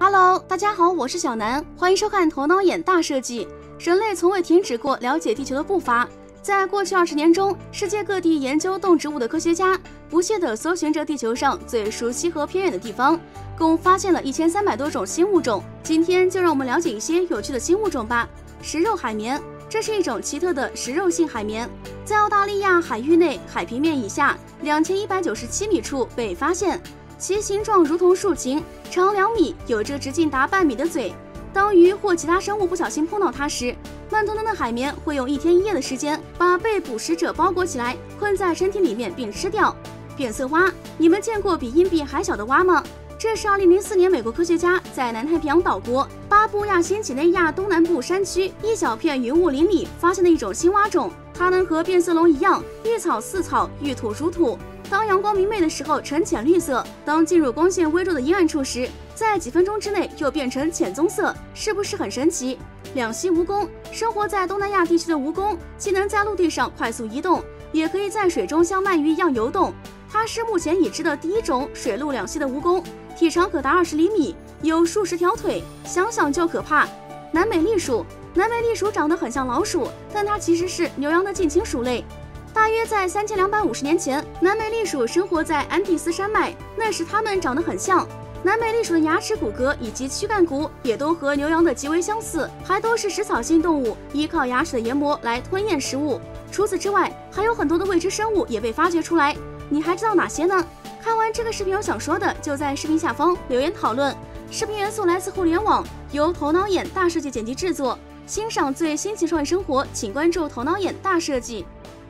Hello， 大家好，我是小南，欢迎收看头脑眼大设计。人类从未停止过了解地球的步伐，在过去20年中，世界各地研究动植物的科学家不懈地搜寻着地球上最熟悉和偏远的地方，共发现了1300多种新物种。今天就让我们了解一些有趣的新物种吧。食肉海绵，这是一种奇特的食肉性海绵，在澳大利亚海域内海平面以下2197米处被发现。其形状如同竖琴，长2米，有着直径达半米的嘴。当鱼或其他生物不小心碰到它时，慢吞吞的海绵会用1天1夜的时间把被捕食者包裹起来，困在身体里面并吃掉。变色蛙，你们见过比硬币还小的蛙吗？这是2004年美国科学家在南太平洋岛国巴布亚新几内亚东南部山区一小片云雾林里发现的一种新蛙种，它能和变色龙一样，遇草似草，遇土如土。当阳光明媚的时候呈浅绿色，当进入光线微弱的阴暗处时，在几分钟之内又变成浅棕色，是不是很神奇？两栖蜈蚣，生活在东南亚地区的蜈蚣，既能在陆地上快速移动，也可以在水中像鳗鱼一样游动。它是目前已知的第一种水陆两栖的蜈蚣，体长可达20厘米，有数十条腿，想想就可怕。南美栗鼠，南美栗鼠长得很像老鼠，但它其实是牛羊的近亲属类。大约在3250年前，南美栗鼠生活在安第斯山脉，那时它们长得很像。南美栗鼠的牙齿、骨骼以及躯干骨也都和牛羊的极为相似，还都是食草性动物，依靠牙齿的研磨来吞咽食物。除此之外，还有很多的未知生物也被发掘出来，你还知道哪些呢？看完这个视频有想说的，就在视频下方留言讨论。视频元素来自互联网，由头脑眼大设计剪辑制作。欣赏最新奇创意生活，请关注头脑眼大设计。